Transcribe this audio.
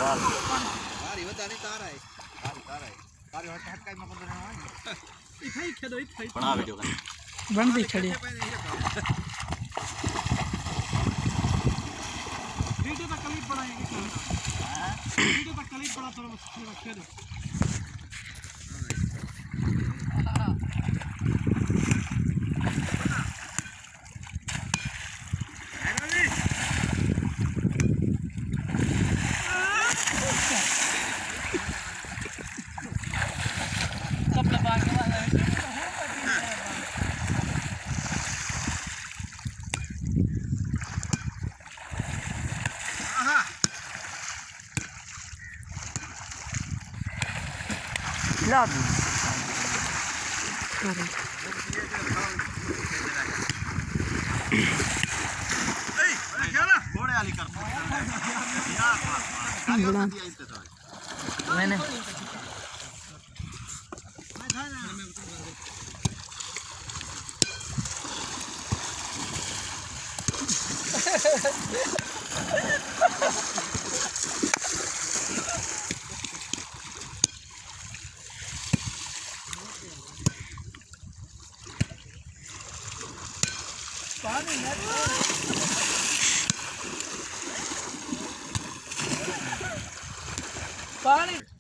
Tari bata ni tarai. Tarai. Tari hot kai ma kon na. Ithai खेदो ithai. बना video कर. बन दी खड़ी. वीडियो का क्लिप बनाएंगे क्या? वीडियो का क्लिप बना तो खेदो. Love. मैंने पानी